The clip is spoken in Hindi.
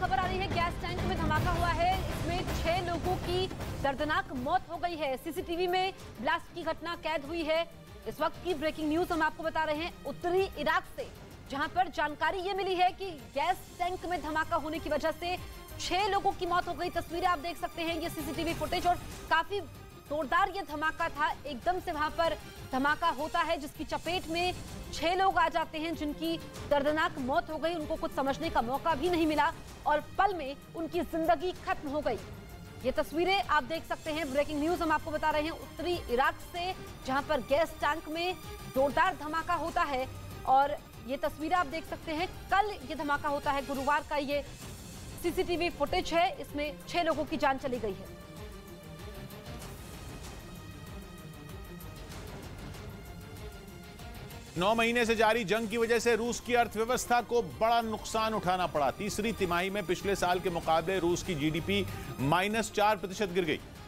खबर आ रही है, गैस टैंक में धमाका हुआ है। इसमें 6 लोगों की दर्दनाक मौत हो गई है। सीसीटीवी में ब्लास्ट की घटना कैद हुई है। इस वक्त की ब्रेकिंग न्यूज हम आपको बता रहे हैं उत्तरी इराक से, जहां पर जानकारी ये मिली है कि गैस टैंक में धमाका होने की वजह से 6 लोगों की मौत हो गई। तस्वीरें आप देख सकते हैं, ये सीसीटीवी फुटेज, और काफी जोरदार ये धमाका था। एकदम से वहां पर धमाका होता है जिसकी चपेट में 6 लोग आ जाते हैं, जिनकी दर्दनाक मौत हो गई। उनको कुछ समझने का मौका भी नहीं मिला और पल में उनकी जिंदगी खत्म हो गई। ये तस्वीरें आप देख सकते हैं, ब्रेकिंग न्यूज हम आपको बता रहे हैं उत्तरी इराक से, जहां पर गैस टैंक में जोरदार धमाका होता है। और ये तस्वीरें आप देख सकते हैं, कल ये धमाका होता है, गुरुवार का ये सीसीटीवी फुटेज है। इसमें 6 लोगों की जान चली गई है। 9 महीने से जारी जंग की वजह से रूस की अर्थव्यवस्था को बड़ा नुकसान उठाना पड़ा। तीसरी तिमाही में पिछले साल के मुकाबले रूस की जीडीपी -4% गिर गई।